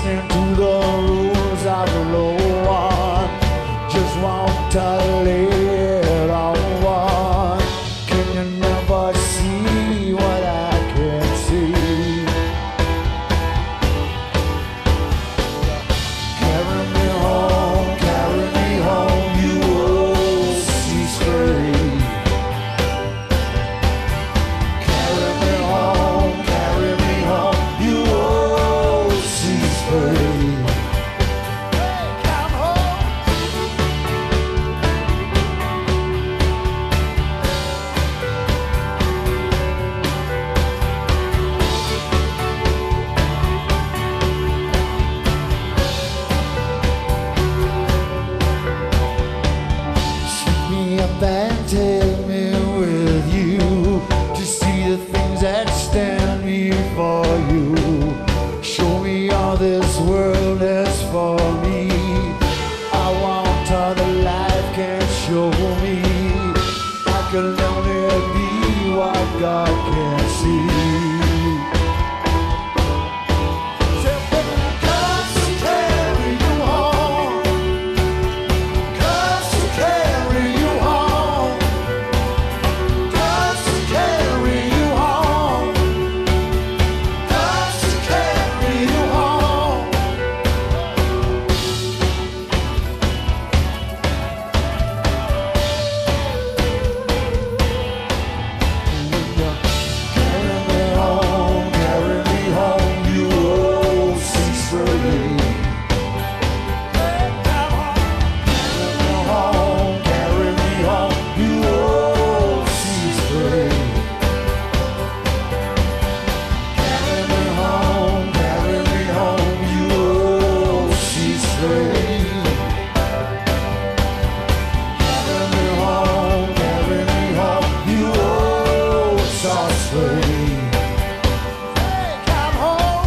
listening to the rules of the law. Just want to live on one. Can you never see what I can see? Carry me home, you old sea spray. Carry me home, you old sea spray. Come home. Sweep me up and take me with you to see the things that stand before you. Show me all this world is for me. I want all the life can show me. I can only be what God can see. Cause to carry you home, cause to carry you home, cause to carry you home, cause to carry you home. Carry me home, you old sea spray. Carry me home, you old sea spray. Carry me home, you old sea spray. Carry me home, you old sauce spray. Come home.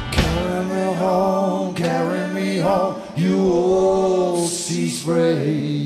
Carry me home, you old sea spray.